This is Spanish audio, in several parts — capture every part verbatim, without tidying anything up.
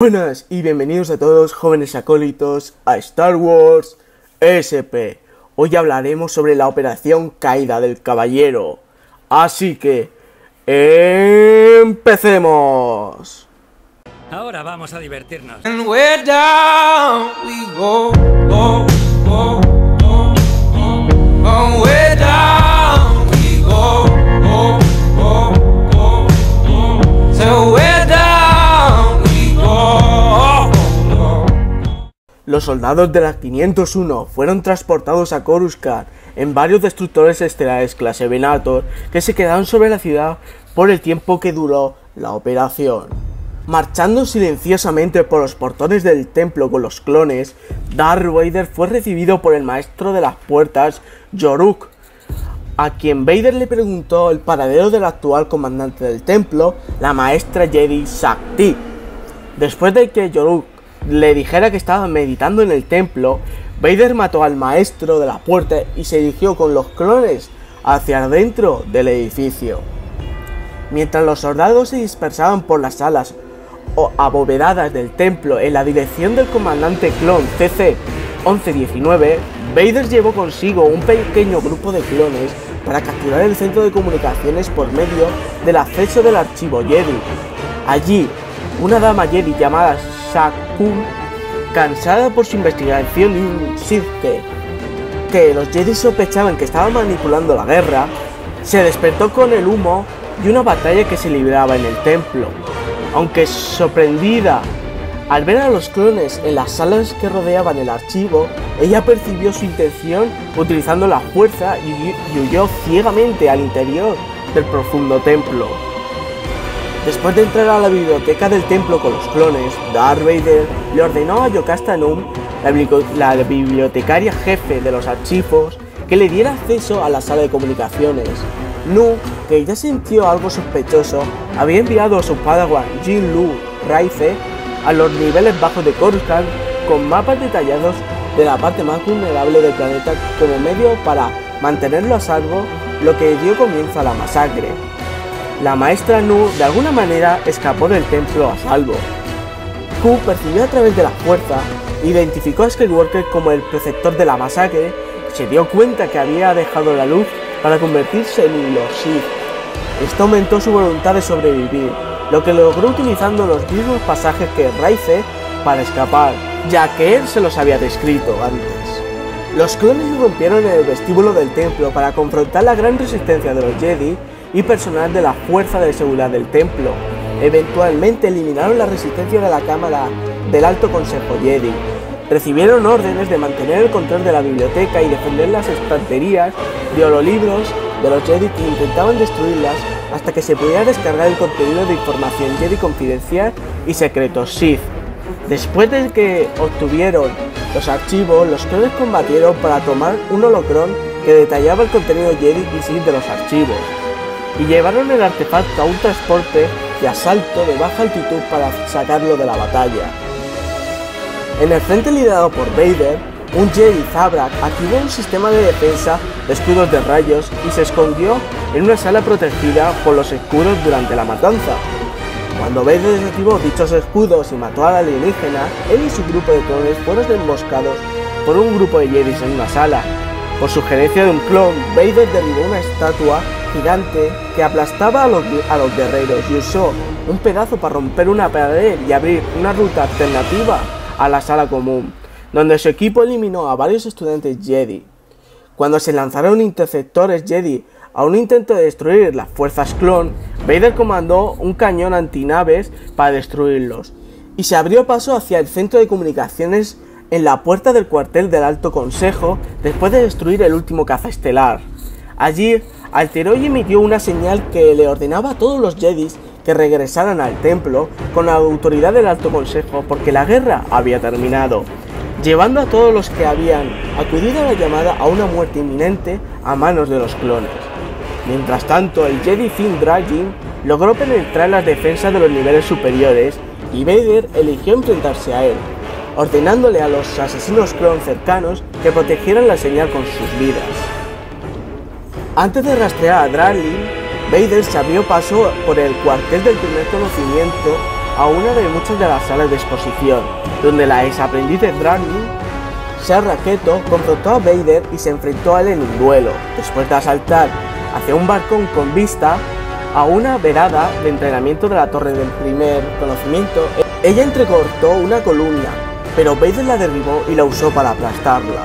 Buenas y bienvenidos a todos, jóvenes acólitos, a Star Wars S P. Hoy hablaremos sobre la operación Caída del Caballero. Así que, ¡empecemos! Ahora vamos a divertirnos. And we're down, we go, go, go, go, go. And we're down, we go, go, go, go, go. So we're down, we go, go. Los soldados de la quinientos uno fueron transportados a Coruscant en varios destructores estelares clase Venator que se quedaron sobre la ciudad por el tiempo que duró la operación. Marchando silenciosamente por los portones del templo con los clones, Darth Vader fue recibido por el maestro de las puertas, Yoruk, a quien Vader le preguntó el paradero del actual comandante del templo, la maestra Jedi Shaak-Ti. Después de que Yoruk le dijera que estaba meditando en el templo, Vader mató al maestro de la puerta y se dirigió con los clones hacia adentro del edificio. Mientras los soldados se dispersaban por las salas o abovedadas del templo en la dirección del comandante clon C C once diecinueve, Vader llevó consigo un pequeño grupo de clones para capturar el centro de comunicaciones por medio del acceso del archivo Jedi. Allí, una dama Jedi llamada Shaak-Kun, cansada por su investigación de un Sith que, que los Jedi sospechaban que estaba manipulando la guerra, se despertó con el humo y una batalla que se libraba en el templo. Aunque sorprendida al ver a los clones en las salas que rodeaban el archivo, ella percibió su intención utilizando la fuerza y, y huyó ciegamente al interior del profundo templo. Después de entrar a la biblioteca del templo con los clones, Darth Vader le ordenó a Jocasta Nu, la, la bibliotecaria jefe de los archivos, que le diera acceso a la sala de comunicaciones. Nu, que ya sintió algo sospechoso, había enviado a su padawan Jin-Lu Raife a los niveles bajos de Coruscant con mapas detallados de la parte más vulnerable del planeta como medio para mantenerlo a salvo, lo que dio comienzo a la masacre. La maestra Nu de alguna manera escapó del templo a salvo. Q percibió a través de la fuerza, identificó a Skywalker como el preceptor de la masacre y se dio cuenta que había dejado la luz para convertirse en los Sith. Esto aumentó su voluntad de sobrevivir, lo que logró utilizando los mismos pasajes que Raife para escapar, ya que él se los había descrito antes. Los clones rompieron en el vestíbulo del templo para confrontar la gran resistencia de los Jedi y personal de la fuerza de seguridad del templo. Eventualmente eliminaron la resistencia de la cámara del Alto Consejo Jedi. Recibieron órdenes de mantener el control de la biblioteca y defender las estanterías de hololibros de los Jedi que intentaban destruirlas hasta que se pudiera descargar el contenido de información Jedi confidencial y secretos Sith. Después de que obtuvieron los archivos, los clones combatieron para tomar un holocron que detallaba el contenido Jedi y Sith de los archivos, y llevaron el artefacto a un transporte de asalto de baja altitud para sacarlo de la batalla. En el frente liderado por Vader, un Jedi Zabrak activó un sistema de defensa de escudos de rayos y se escondió en una sala protegida por los escudos durante la matanza. Cuando Vader desactivó dichos escudos y mató al alienígena, él y su grupo de clones fueron emboscados por un grupo de Jedis en una sala. Por sugerencia de un clon, Vader derribó una estatua gigante que aplastaba a los, a los guerreros y usó un pedazo para romper una pared y abrir una ruta alternativa a la sala común, donde su equipo eliminó a varios estudiantes Jedi. Cuando se lanzaron interceptores Jedi a un intento de destruir las fuerzas clon, Vader comandó un cañón antinaves para destruirlos, y se abrió paso hacia el centro de comunicaciones en la puerta del cuartel del Alto Consejo después de destruir el último caza estelar. Allí, alteró y emitió una señal que le ordenaba a todos los Jedis que regresaran al templo con la autoridad del Alto Consejo porque la guerra había terminado, llevando a todos los que habían acudido a la llamada a una muerte inminente a manos de los clones. Mientras tanto, el Jedi Finn Dragin logró penetrar las defensas de los niveles superiores y Vader eligió enfrentarse a él, ordenándole a los asesinos clon cercanos que protegieran la señal con sus vidas. Antes de rastrear a Dragin, Vader se abrió paso por el cuartel del primer conocimiento a una de muchas de las salas de exposición, donde la ex aprendiz de Dragni, Serra Keto, confrontó a Vader y se enfrentó a él en un duelo, después de asaltar hacia un balcón con vista a una verada de entrenamiento de la Torre del Primer Conocimiento. Ella entrecortó una columna, pero Vader la derribó y la usó para aplastarla.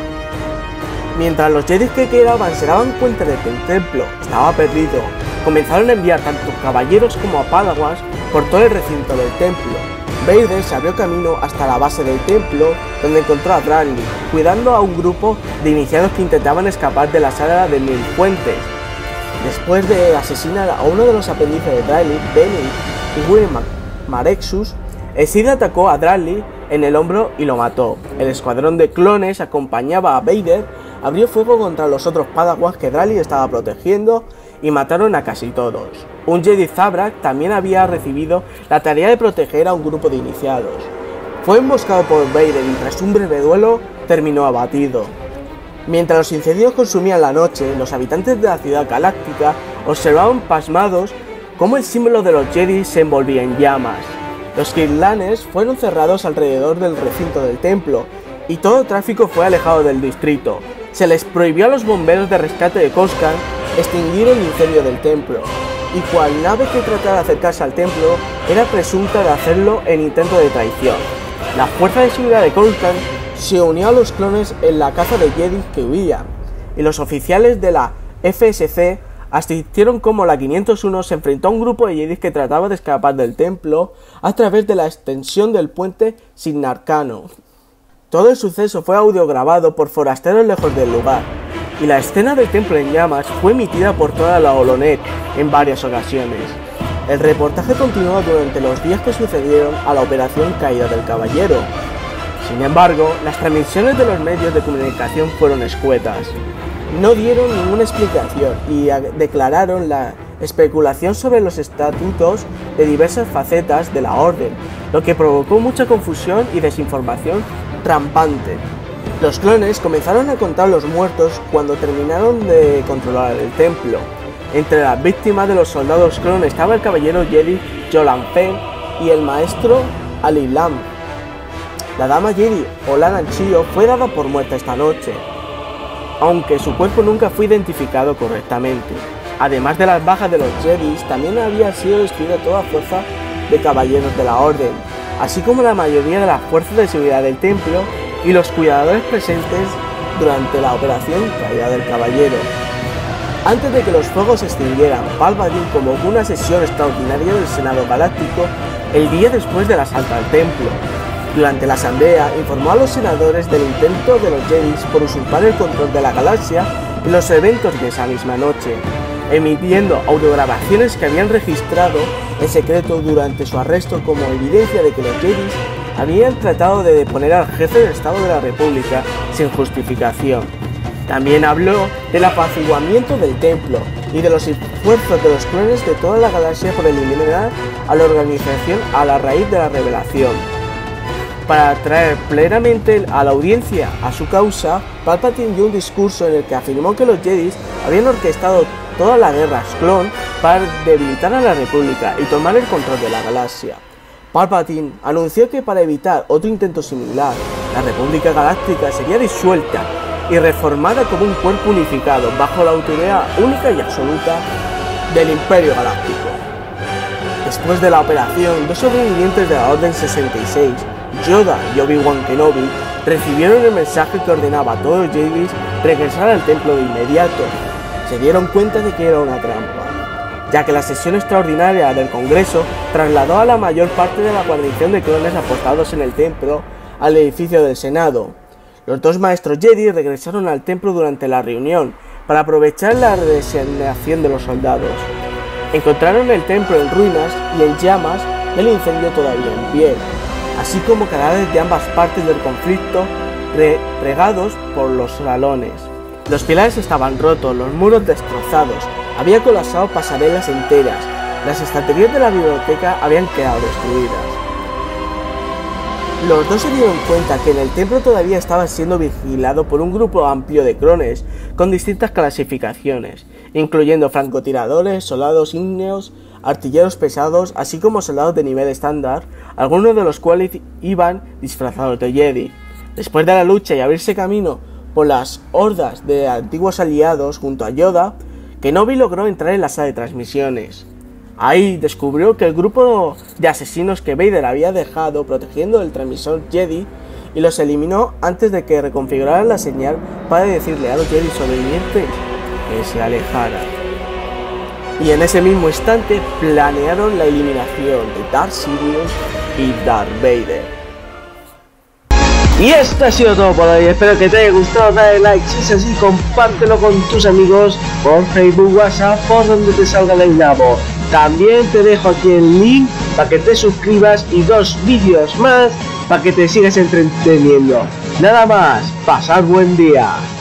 Mientras los Jedi que quedaban se daban cuenta de que el templo estaba perdido, comenzaron a enviar tanto caballeros como a Padawans por todo el recinto del templo. Vader se abrió camino hasta la base del templo, donde encontró a Dragni, cuidando a un grupo de iniciados que intentaban escapar de la sala de Mil Puentes. Después de asesinar a uno de los aprendices de Dragni, Benny y Will Marexus, el Sith atacó a Dragni en el hombro y lo mató. El escuadrón de clones acompañaba a Vader, abrió fuego contra los otros Padawans que Dragni estaba protegiendo y mataron a casi todos. Un Jedi Zabrak también había recibido la tarea de proteger a un grupo de iniciados. Fue emboscado por Vader y tras un breve duelo terminó abatido. Mientras los incendios consumían la noche, los habitantes de la ciudad galáctica observaban pasmados cómo el símbolo de los Jedi se envolvía en llamas. Los Kirlanes fueron cerrados alrededor del recinto del templo y todo tráfico fue alejado del distrito. Se les prohibió a los bomberos de rescate de Coruscant extinguir el incendio del templo, y cual nave que tratara de acercarse al templo era presunta de hacerlo en intento de traición. La fuerza de seguridad de Coruscant se unió a los clones en la caza de Jedi que huían, y los oficiales de la F S C asistieron como la quinientos uno se enfrentó a un grupo de Jedi que trataba de escapar del templo a través de la extensión del puente Signarcano. Todo el suceso fue audiograbado por forasteros lejos del lugar, y la escena del templo en llamas fue emitida por toda la Holonet en varias ocasiones. El reportaje continuó durante los días que sucedieron a la operación Caída del Caballero. Sin embargo, las transmisiones de los medios de comunicación fueron escuetas. No dieron ninguna explicación y declararon la especulación sobre los estatutos de diversas facetas de la Orden, lo que provocó mucha confusión y desinformación rampante. Los clones comenzaron a contar los muertos cuando terminaron de controlar el templo. Entre las víctimas de los soldados clones estaba el caballero Jedi Jolan Feng y el maestro Ali Lam. La dama Jedi Ola Chio fue dada por muerta esta noche, aunque su cuerpo nunca fue identificado correctamente. Además de las bajas de los Jedi, también había sido destruida toda fuerza de caballeros de la Orden, así como la mayoría de las fuerzas de seguridad del templo y los cuidadores presentes durante la operación Caída del Caballero. Antes de que los fuegos se extinguieran, Palpatine convocó una sesión extraordinaria del Senado Galáctico el día después del asalto al templo. Durante la asamblea informó a los senadores del intento de los Jedi por usurpar el control de la galaxia y los eventos de esa misma noche, emitiendo audiograbaciones que habían registrado en secreto durante su arresto como evidencia de que los Jedi habían tratado de deponer al jefe del Estado de la República sin justificación. También habló del apaciguamiento del templo y de los esfuerzos de los clones de toda la galaxia por eliminar a la organización a la raíz de la revelación. Para atraer plenamente a la audiencia a su causa, Palpatine dio un discurso en el que afirmó que los Jedi habían orquestado toda la guerra clon para debilitar a la República y tomar el control de la galaxia. Palpatine anunció que para evitar otro intento similar, la República Galáctica sería disuelta y reformada como un cuerpo unificado bajo la autoridad única y absoluta del Imperio Galáctico. Después de la operación, dos sobrevivientes de la Orden sesenta y seis, Yoda y Obi-Wan Kenobi, recibieron el mensaje que ordenaba a todos los Jedi regresar al templo de inmediato. Se dieron cuenta de que era una trampa, ya que la sesión extraordinaria del Congreso trasladó a la mayor parte de la guarnición de clones apostados en el templo al edificio del Senado. Los dos maestros Jedi regresaron al templo durante la reunión para aprovechar la resignación de los soldados. Encontraron el templo en ruinas y en llamas y el incendio todavía en pie, así como cadáveres de ambas partes del conflicto re regados por los salones. Los pilares estaban rotos, los muros destrozados, había colapsado pasarelas enteras, las estanterías de la biblioteca habían quedado destruidas. Los dos se dieron cuenta que en el templo todavía estaba siendo vigilado por un grupo amplio de clones con distintas clasificaciones, incluyendo francotiradores, soldados ígneos, artilleros pesados, así como soldados de nivel estándar, algunos de los cuales iban disfrazados de Jedi. Después de la lucha y abrirse camino por las hordas de antiguos aliados junto a Yoda, Kenobi logró entrar en la sala de transmisiones. Ahí descubrió que el grupo de asesinos que Vader había dejado protegiendo el transmisor Jedi y los eliminó antes de que reconfiguraran la señal para decirle a los Jedi sobrevivientes que se alejaran. Y en ese mismo instante planearon la eliminación de Darth Sidious y Darth Vader. Y esto ha sido todo por hoy, espero que te haya gustado, dale like, si es así compártelo con tus amigos por Facebook, WhatsApp, por donde te salga el enlace. También te dejo aquí el link para que te suscribas y dos vídeos más para que te sigas entreteniendo. Nada más, pasad buen día.